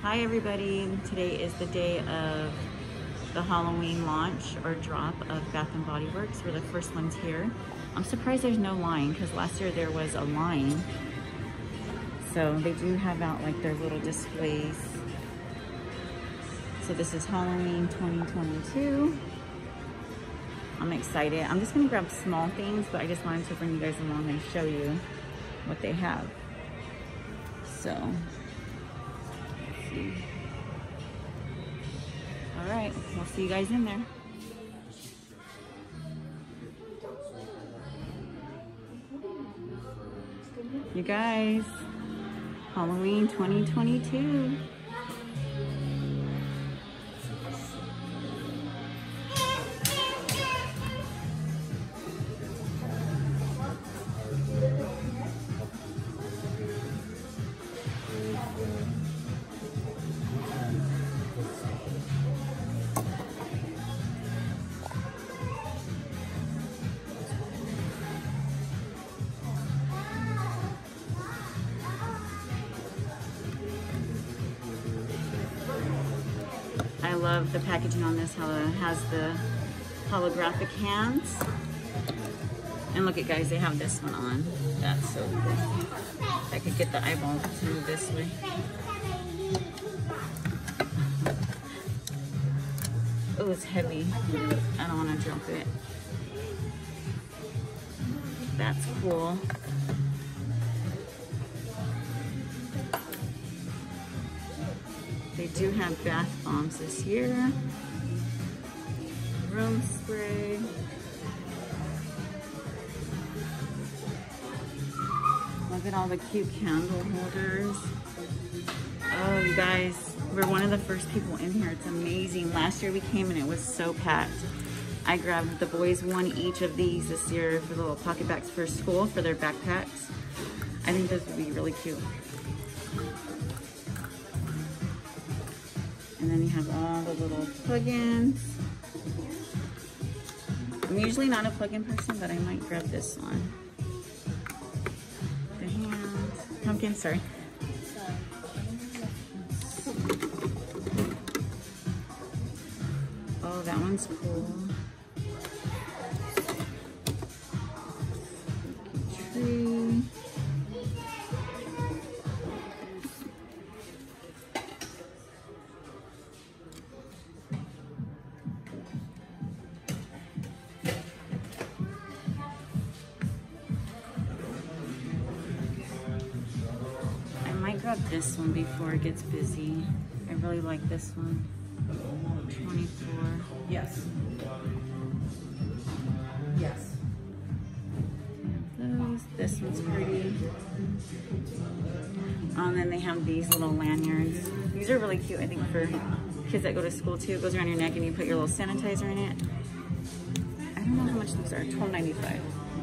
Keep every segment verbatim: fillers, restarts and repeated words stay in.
Hi everybody, today is the day of the Halloween launch or drop of Bath and Body Works. We're the first ones here. I'm surprised there's no line because last year there was a line. So they do have out like their little displays. So this is Halloween twenty twenty-two. I'm excited. I'm just gonna grab small things, but I just wanted to bring you guys along and show you what they have. So, let's see. All right, we'll see you guys in there. You guys, Halloween twenty twenty-two. I love the packaging on this, how it has the holographic hands. And look at guys, they have this one on. That's so cool. I could get the eyeballs to move this way. Oh, it's heavy. I don't want to drop it. That's cool. They do have bath bombs this year. Room spray. Look at all the cute candle holders. Oh, you guys, we're one of the first people in here. It's amazing. Last year we came and it was so packed. I grabbed the boys one each of these this year for little pocket bags for school, for their backpacks. I think those would be really cute. And then you have all the little plugins. I'm usually not a plug-in person, but I might grab this one. The hands, pumpkin, sorry. Oh, that one's cool. Tree. Grab this one before it gets busy. I really like this one. twenty-four. Yes. Yes. Those. This one's pretty. Oh, and then they have these little lanyards. These are really cute, I think, for kids that go to school too. It goes around your neck and you put your little sanitizer in it. I don't know how much these are. twelve ninety-five.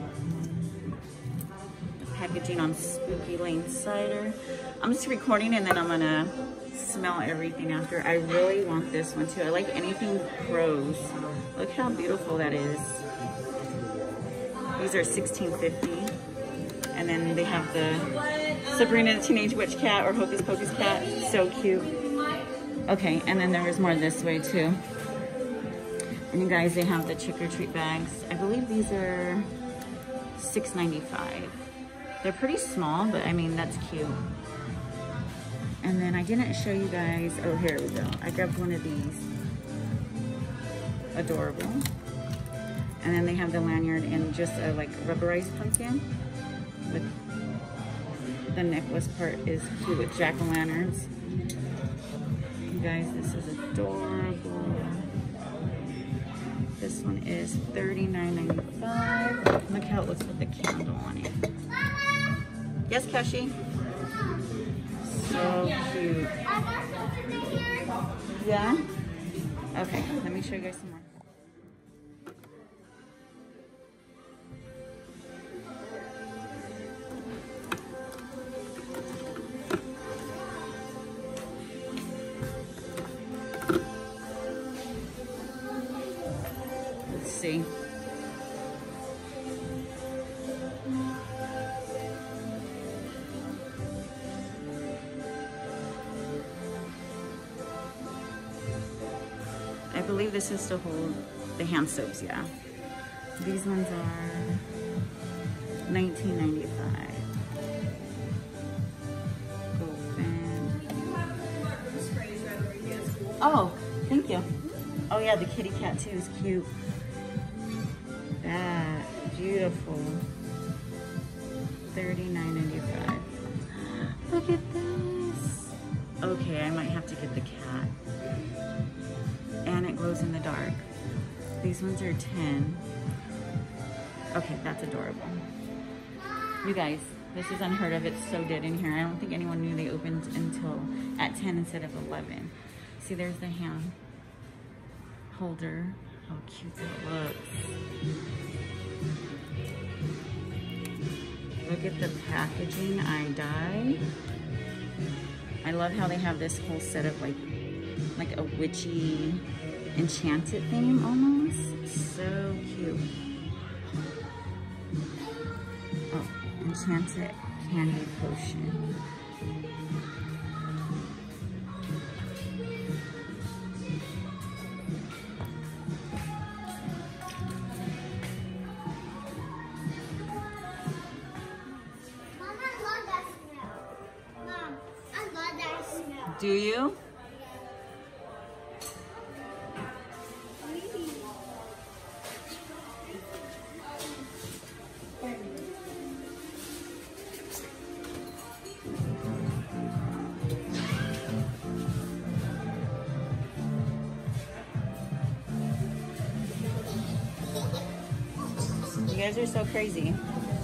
Packaging on Spooky Lane cider. I'm just recording and then I'm gonna smell everything after. I really want this one too. I like anything crows. Look how beautiful that is. These are sixteen fifty. And then they have the Sabrina the Teenage Witch cat or Hocus Pocus cat. So cute. Okay, and then there is more this way too. And you guys, they have the trick or treat bags. I believe these are six ninety-five. They're pretty small, but I mean, that's cute. And then I didn't show you guys, oh, here we go. I grabbed one of these. Adorable. And then they have the lanyard in just a like rubberized pumpkin. With the necklace part is cute with jack-o'-lanterns. You guys, this is adorable. This one is thirty-nine ninety-five. Look how it looks with the candle on it. Yes, Kashi? So cute. Yeah? Okay, let me show you guys some more. Let's see. believe this is to hold the hand soaps, yeah. These ones are nineteen ninety-five. Open. Oh, thank you. Oh yeah, the kitty cat too is cute. That, beautiful. thirty-nine ninety-five. Look at this. Okay, I might have to get the cat. And it glows in the dark. These ones are ten. Okay, that's adorable. You guys, this is unheard of. It's so dead in here. I don't think anyone knew they opened until at ten instead of eleven. See, there's the hand holder. How cute that looks. Look at the packaging. I die. I love how they have this whole set of like, like a witchy, enchanted theme almost. So cute. Oh, enchanted candy potion. Do you? You guys are so crazy.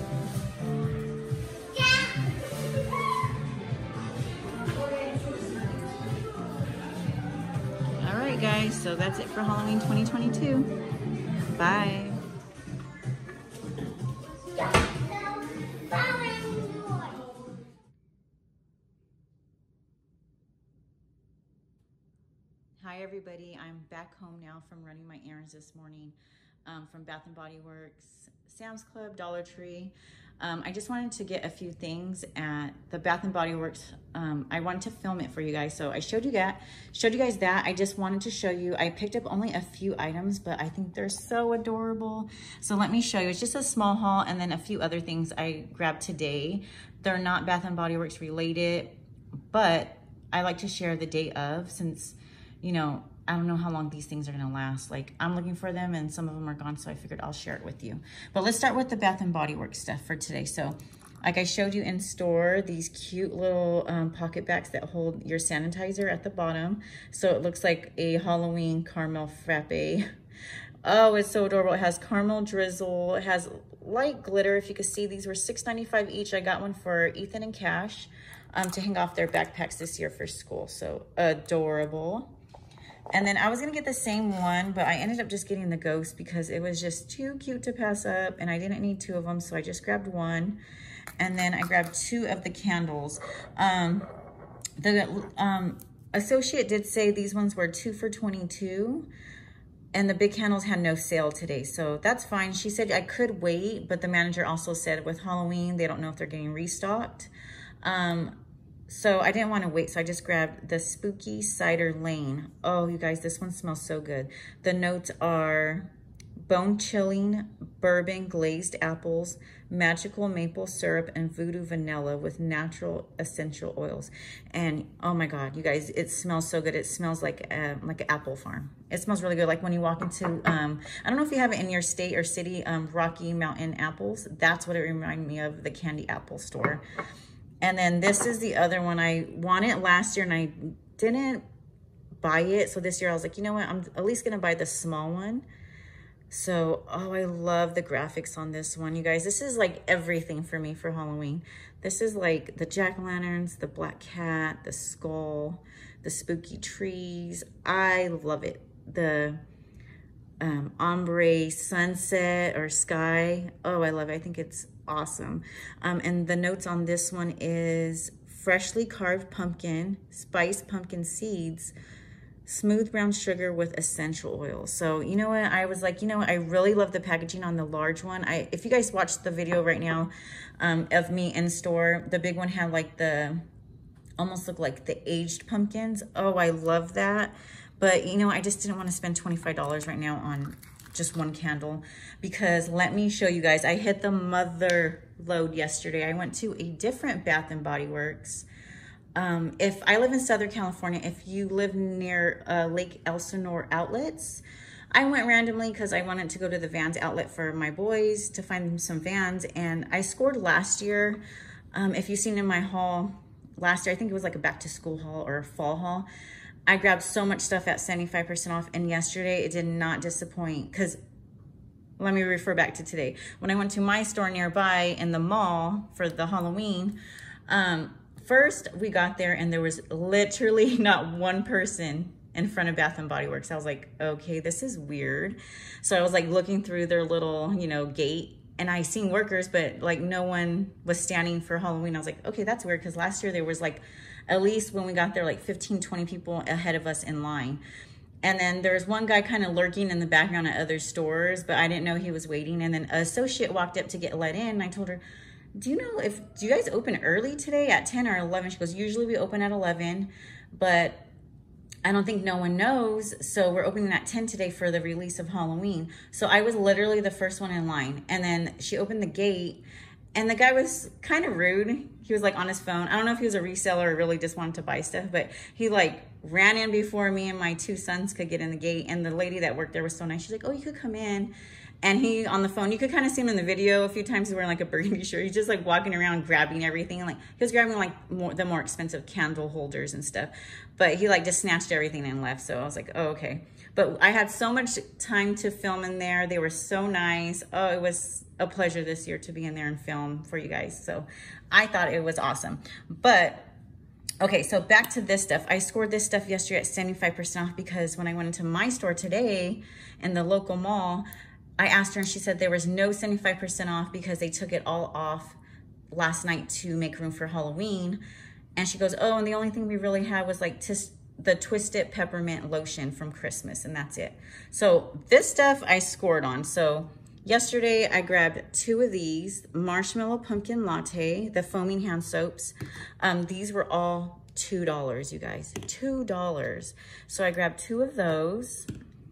Guys, so that's it for Halloween twenty twenty-two. Bye. Hi everybody, I'm back home now from running my errands this morning um, from Bath and Body Works, Sam's Club, Dollar Tree. Um, I just wanted to get a few things at the Bath and Body Works. Um, I wanted to film it for you guys, so I showed you that. Showed you guys that. I just wanted to show you. I picked up only a few items, but I think they're so adorable. So let me show you. It's just a small haul, and then a few other things I grabbed today. They're not Bath and Body Works related, but I like to share the day of, since, you know, I don't know how long these things are gonna last. Like, I'm looking for them and some of them are gone, so I figured I'll share it with you. But let's start with the Bath and Body Works stuff for today. So, like I showed you in store, these cute little um, pocket bags that hold your sanitizer at the bottom. So it looks like a Halloween caramel frappe. Oh, it's so adorable. It has caramel drizzle. It has light glitter. If you can see, these were six ninety-five each. I got one for Ethan and Cash um, to hang off their backpacks this year for school. So adorable. And then I was gonna get the same one, but I ended up just getting the ghost because it was just too cute to pass up, and I didn't need two of them, so I just grabbed one. And then I grabbed two of the candles. Um, the um, associate did say these ones were two for twenty-two, and the big candles had no sale today, so that's fine. She said I could wait, but the manager also said with Halloween, they don't know if they're getting restocked. Um, So I didn't want to wait, so I just grabbed the Spooky Cider Lane. Oh, you guys, this one smells so good. The notes are bone-chilling bourbon glazed apples, magical maple syrup, and voodoo vanilla with natural essential oils. And oh my God, you guys, it smells so good. It smells like a, like an apple farm. It smells really good. Like when you walk into, um, I don't know if you have it in your state or city, um, Rocky Mountain Apples. That's what it reminded me of, the candy apple store. And then this is the other one. I wanted last year and I didn't buy it. So this year I was like, you know what? I'm at least going to buy the small one. So, oh, I love the graphics on this one. You guys, this is like everything for me for Halloween. This is like the jack-o'-lanterns, the black cat, the skull, the spooky trees. I love it. The um, ombre sunset or sky. Oh, I love it. I think it's awesome. Um, and the notes on this one is freshly carved pumpkin, spiced pumpkin seeds, smooth brown sugar with essential oils. So you know what, I was like, you know what, I really love the packaging on the large one. I if you guys watched the video right now um, of me in store, the big one had like the, almost look like the aged pumpkins. Oh, I love that. But, you know, I just didn't want to spend twenty-five dollars right now on just one candle, because let me show you guys, I hit the mother load yesterday. I went to a different Bath and Body Works. Um, if I live in Southern California, if you live near uh, Lake Elsinore outlets, I went randomly because I wanted to go to the Vans outlet for my boys to find some Vans, and I scored last year. Um, if you've seen in my haul last year, I think it was like a back to school haul or a fall haul, I grabbed so much stuff at seventy-five percent off, and yesterday it did not disappoint. Because let me refer back to today. When I went to my store nearby in the mall for the Halloween, um, first we got there and there was literally not one person in front of Bath and Body Works. I was like, okay, this is weird. So I was like looking through their little, you know, gate, and I seen workers, but like no one was standing for Halloween. I was like, okay, that's weird, because last year there was like, at least when we got there, like fifteen, twenty people ahead of us in line. And then there was one guy kind of lurking in the background at other stores, but I didn't know he was waiting. And then an associate walked up to get let in, and I told her, do you know if, do you guys open early today at ten or eleven? She goes, usually we open at eleven, but I don't think no one knows, so we're opening at ten today for the release of Halloween. So I was literally the first one in line. And then she opened the gate, and the guy was kind of rude. He was like on his phone. I don't know if he was a reseller or really just wanted to buy stuff, but he like ran in before me and my two sons could get in the gate. And the lady that worked there was so nice. She's like, oh, you could come in. And he on the phone, you could kind of see him in the video a few times. He's wearing like a burgundy shirt. He's just like walking around grabbing everything. And like he was grabbing like more, the more expensive candle holders and stuff. But he like just snatched everything and left. So I was like, oh, okay. But I had so much time to film in there. They were so nice. Oh, it was a pleasure this year to be in there and film for you guys. So I thought it was awesome. But okay, so back to this stuff. I scored this stuff yesterday at seventy-five percent off, because when I went into my store today in the local mall, I asked her and she said there was no seventy-five percent off because they took it all off last night to make room for Halloween. And she goes, oh, and the only thing we really had was like tis the Twisted Peppermint Lotion from Christmas, and that's it. So this stuff I scored on. So yesterday I grabbed two of these, Marshmallow Pumpkin Latte, the foaming hand soaps. Um, these were all two dollars, you guys, two dollars. So I grabbed two of those.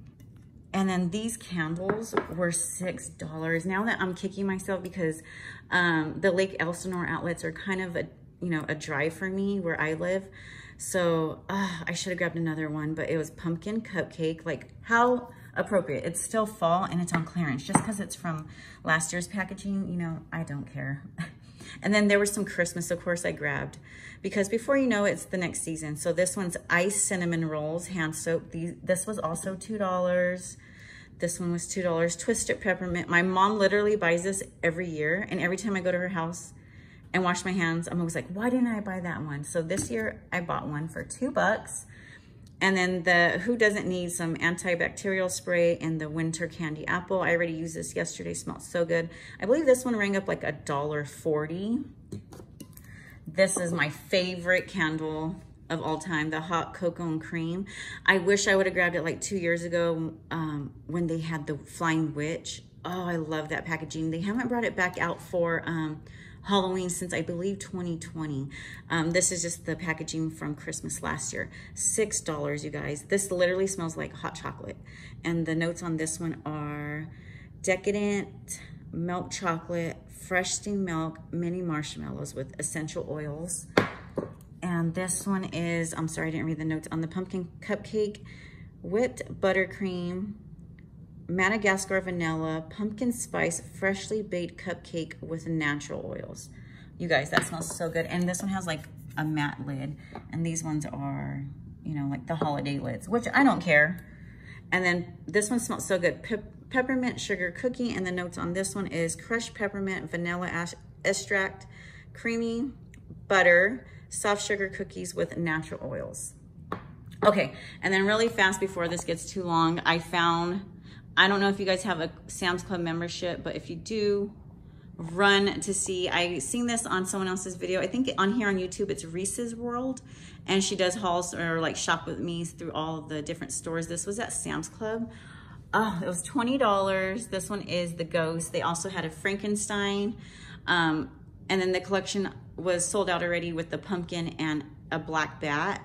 And then these candles were six dollars. Now that I'm kicking myself because um, the Lake Elsinore outlets are kind of a, you know, a drive for me where I live. So uh, I should have grabbed another one, but it was pumpkin cupcake. Like, how appropriate. It's still fall and it's on clearance. Just because it's from last year's packaging, you know, I don't care. And then there was some Christmas, of course, I grabbed, because before you know it, it's the next season. So this one's Ice Cinnamon Rolls hand soap. These, this was also two dollars. This one was two dollars. Twisted Peppermint. My mom literally buys this every year. And every time I go to her house and wash my hands, I'm always like, why didn't I buy that one? So this year I bought one for two bucks. And then the Who Doesn't Need some antibacterial spray and the Winter Candy Apple. I already used this yesterday, smells so good. I believe this one rang up like a dollar forty. This is my favorite candle of all time, the Hot Cocoa and Cream. I wish I would have grabbed it like two years ago um, when they had the Flying Witch. Oh, I love that packaging. They haven't brought it back out for um, Halloween since I believe twenty twenty. Um, this is just the packaging from Christmas last year. six dollars, you guys. This literally smells like hot chocolate. And the notes on this one are decadent milk chocolate, fresh steamed milk, mini marshmallows with essential oils. And this one is, I'm sorry, I didn't read the notes on the pumpkin cupcake, whipped buttercream, Madagascar vanilla, pumpkin spice, freshly baked cupcake with natural oils. You guys, that smells so good. And this one has like a matte lid. And these ones are, you know, like the holiday lids, which I don't care. And then this one smells so good. Pe peppermint sugar cookie. And the notes on this one is crushed peppermint, vanilla extract, creamy butter, soft sugar cookies with natural oils. Okay, and then really fast before this gets too long, I found, I don't know if you guys have a Sam's Club membership, but if you do, run to see. I seen this on someone else's video. I think on here on YouTube, it's Reese's World, and she does hauls or like shop with me through all the different stores. This was at Sam's Club. Oh, it was twenty dollars. This one is the Ghost. They also had a Frankenstein, um, and then the collection was sold out already with the pumpkin and a black bat.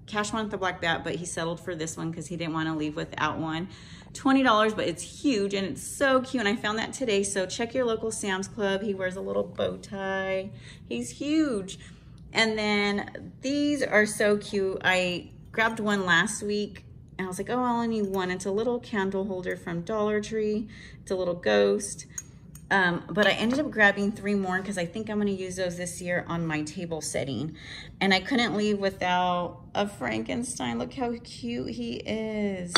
Cash wanted the black bat, but he settled for this one because he didn't want to leave without one. twenty dollars, but it's huge and it's so cute. And I found that today. So check your local Sam's Club. He wears a little bow tie. He's huge. And then these are so cute. I grabbed one last week and I was like, oh, I only need one. It's a little candle holder from Dollar Tree. It's a little ghost. Um, but I ended up grabbing three more because I think I'm going to use those this year on my table setting. And I couldn't leave without a Frankenstein. Look how cute he is.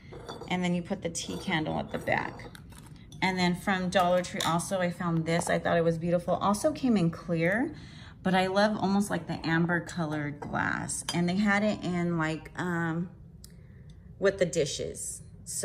And then you put the tea candle at the back. And then from Dollar Tree also, I found this. I thought it was beautiful. Also came in clear, but I love almost like the amber colored glass. And they had it in like, um, with the dishes.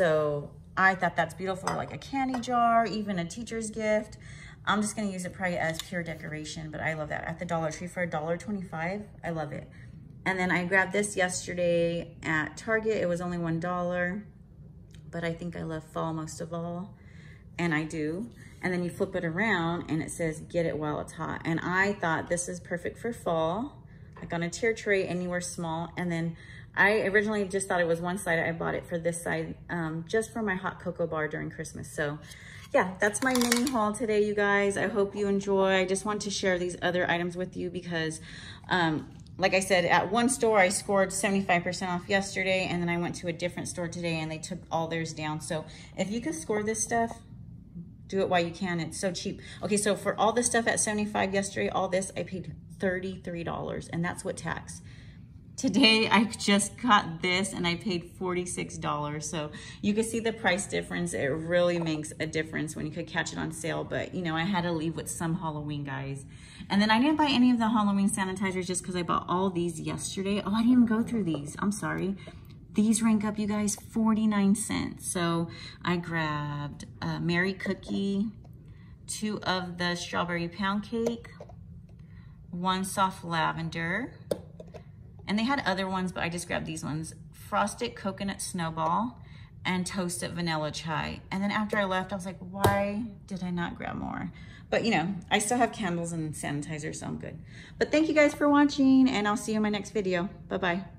So I thought that's beautiful, like a candy jar, even a teacher's gift. I'm just gonna use it probably as pure decoration, but I love that. At the Dollar Tree for a dollar twenty-five, I love it. And then I grabbed this yesterday at Target. It was only one dollar, but I think I love fall most of all, and I do. And then you flip it around and it says, get it while it's hot. And I thought this is perfect for fall, like on a tier tray, anywhere small. And then I originally just thought it was one side. I bought it for this side, um, just for my hot cocoa bar during Christmas. So yeah, that's my mini haul today, you guys. I hope you enjoy. I just want to share these other items with you because, um, like I said, at one store, I scored seventy-five percent off yesterday, and then I went to a different store today and they took all theirs down. So if you can score this stuff, do it while you can. It's so cheap. Okay, so for all this stuff at seventy-five yesterday, all this, I paid thirty-three dollars, and that's what tax. Today, I just got this and I paid forty-six dollars. So you can see the price difference. It really makes a difference when you could catch it on sale. But, you know, I had to leave with some Halloween, guys. And then I didn't buy any of the Halloween sanitizers just because I bought all these yesterday. Oh, I didn't even go through these. I'm sorry. These rank up, you guys, forty-nine cents. So I grabbed a Mary Cookie, two of the strawberry pound cake, one soft lavender. And they had other ones, but I just grabbed these ones. Frosted coconut snowball and toasted vanilla chai. And then after I left, I was like, why did I not grab more? But you know, I still have candles and sanitizer, so I'm good. But thank you guys for watching, and I'll see you in my next video. Bye-bye.